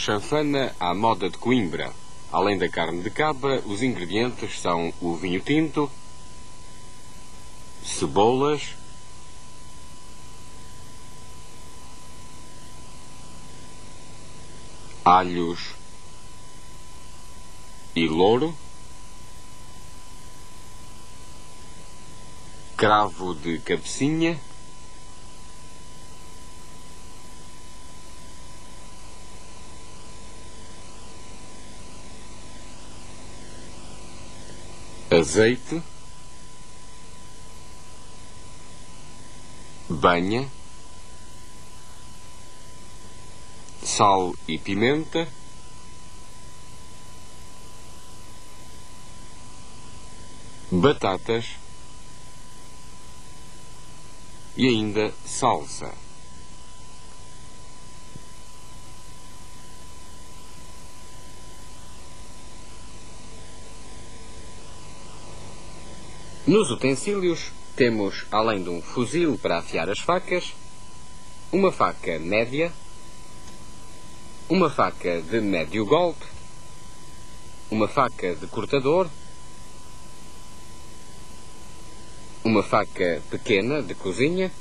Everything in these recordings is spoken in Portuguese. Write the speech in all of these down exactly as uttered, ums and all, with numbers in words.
chanfana à moda de Coimbra. Além da carne de cabra, os ingredientes são o vinho tinto, cebolas, alhos e louro, cravo de cabecinha, azeite, banha, sal e pimenta, batatas e ainda salsa. Nos utensílios temos, além de um fuzil para afiar as facas, uma faca média, uma faca de médio golpe, uma faca de cortador, uma faca pequena de cozinha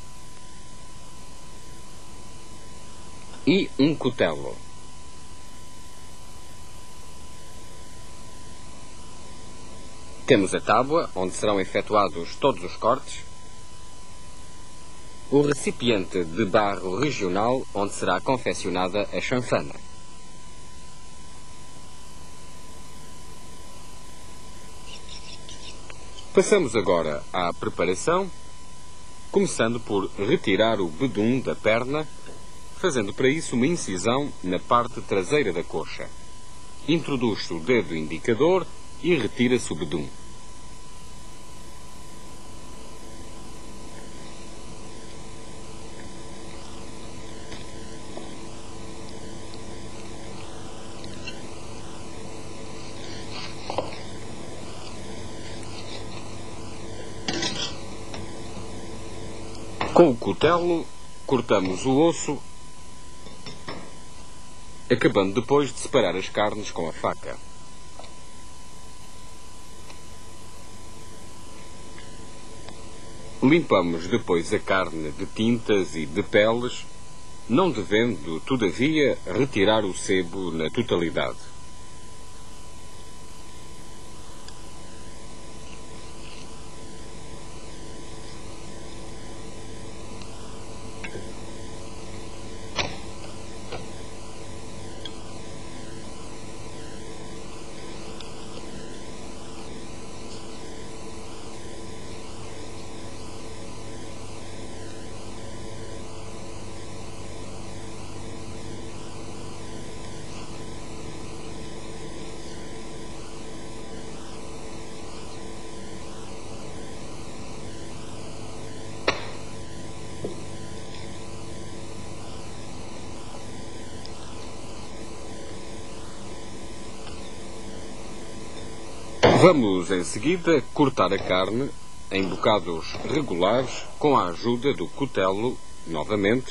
e um cutelo. Temos a tábua, onde serão efetuados todos os cortes, o recipiente de barro regional, onde será confeccionada a chanfana. Passamos agora à preparação, começando por retirar o bedum da perna, fazendo para isso uma incisão na parte traseira da coxa. Introduz-se o dedo indicador e retira-se o bedum. Com o cutelo, cortamos o osso, acabando depois de separar as carnes com a faca. Limpamos depois a carne de tintas e de peles, não devendo, todavia, retirar o sebo na totalidade. Vamos, em seguida, cortar a carne em bocados regulares com a ajuda do cutelo, novamente.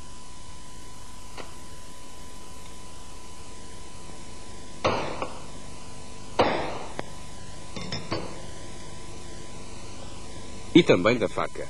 E também da faca.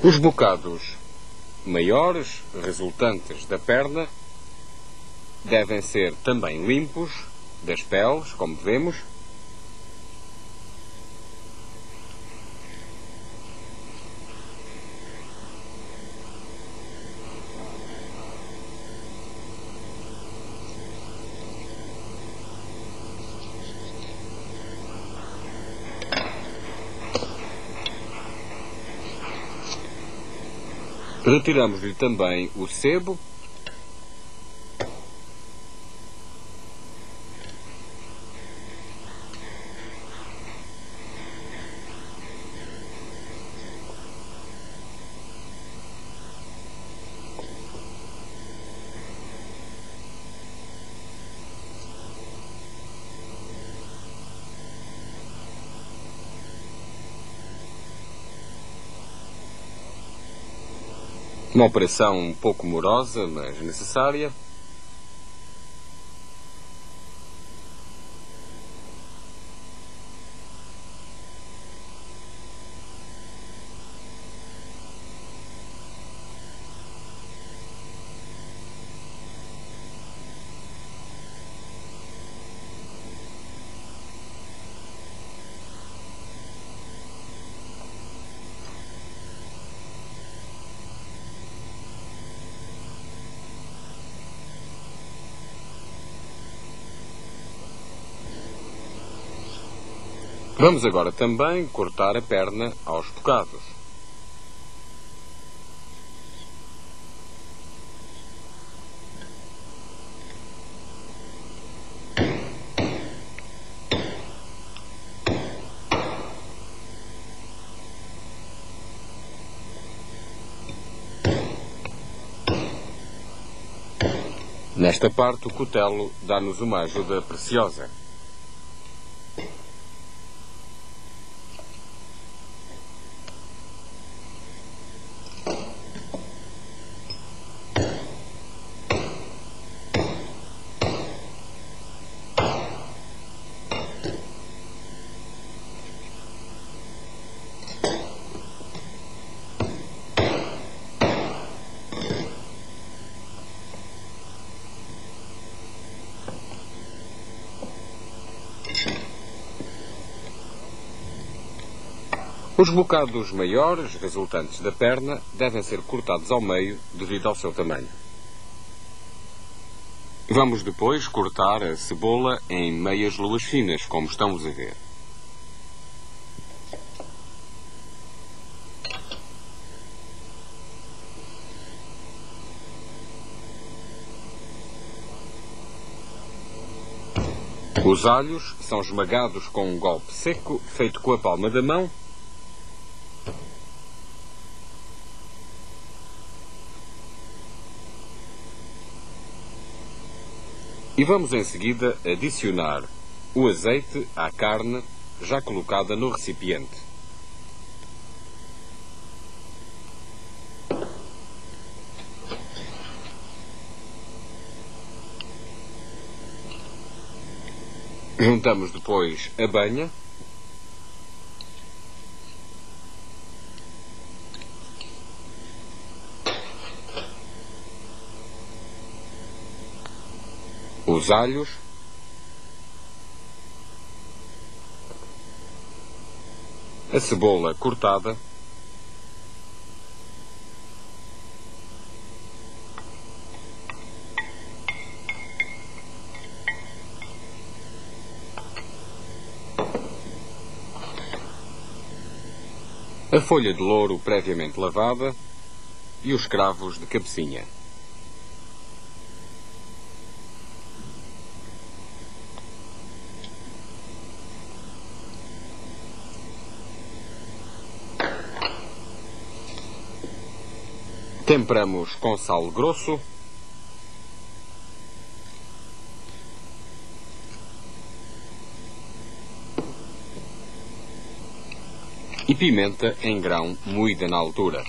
Os bocados maiores, resultantes da perna, devem ser também limpos das peles, como vemos. Retiramos-lhe também o sebo. Uma operação um pouco morosa, mas necessária. Vamos agora também cortar a perna aos bocados. Nesta parte, o cutelo dá-nos uma ajuda preciosa. Os bocados maiores, resultantes da perna, devem ser cortados ao meio devido ao seu tamanho. Vamos depois cortar a cebola em meias luas finas, como estamos a ver. Os alhos são esmagados com um golpe seco, feito com a palma da mão. E vamos em seguida adicionar o azeite à carne já colocada no recipiente. Juntamos depois a banha. Os alhos, a cebola cortada, a folha de louro previamente lavada e os cravos de cabecinha. Temperamos com sal grosso e pimenta em grão moída na altura.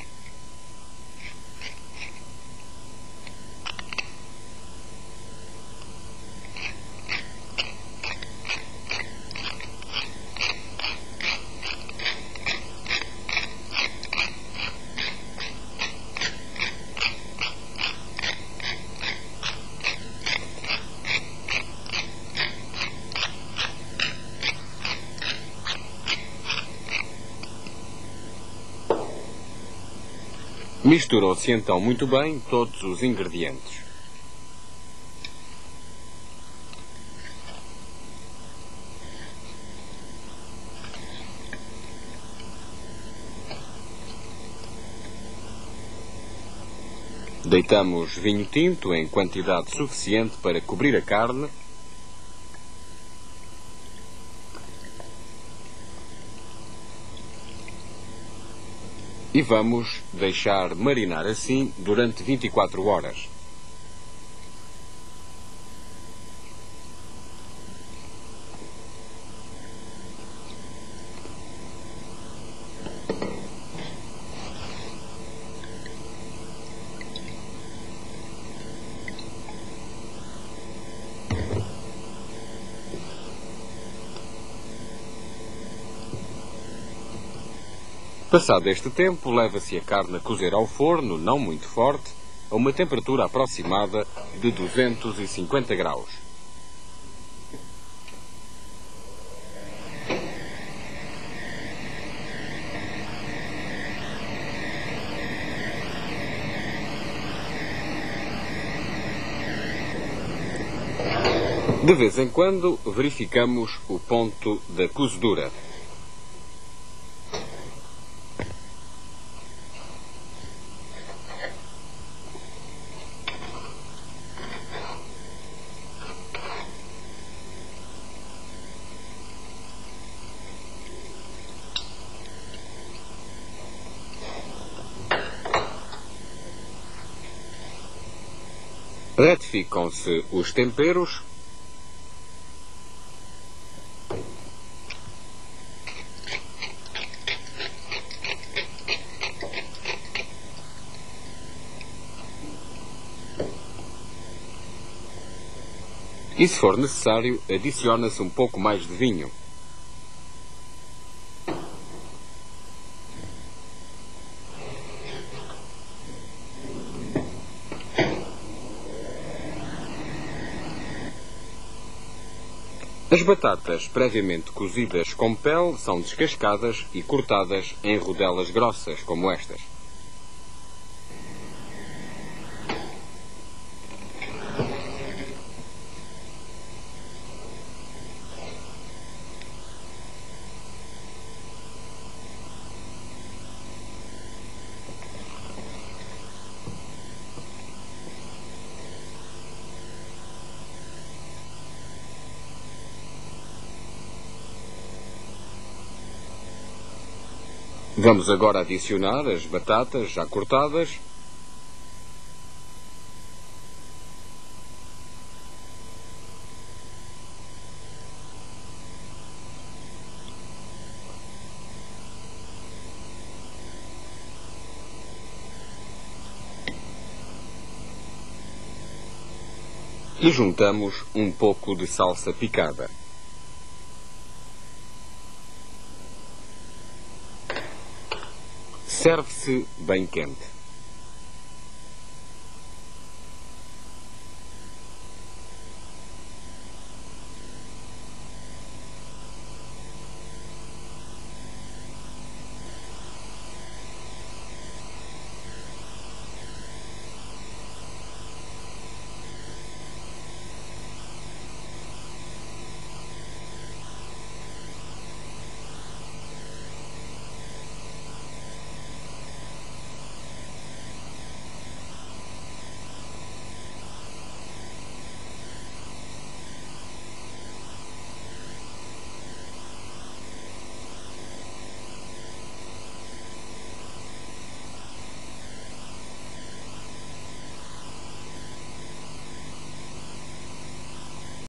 Misturou-se então muito bem todos os ingredientes. Deitamos vinho tinto em quantidade suficiente para cobrir a carne. E vamos deixar marinar assim durante vinte e quatro horas. Passado este tempo, leva-se a carne a cozer ao forno, não muito forte, a uma temperatura aproximada de duzentos e cinquenta graus. De vez em quando, verificamos o ponto da cozedura. Retificam-se os temperos. E, se for necessário, adiciona-se um pouco mais de vinho. As batatas previamente cozidas com pele são descascadas e cortadas em rodelas grossas, como estas. Vamos agora adicionar as batatas já cortadas. E juntamos um pouco de salsa picada. Serve-se bem quente.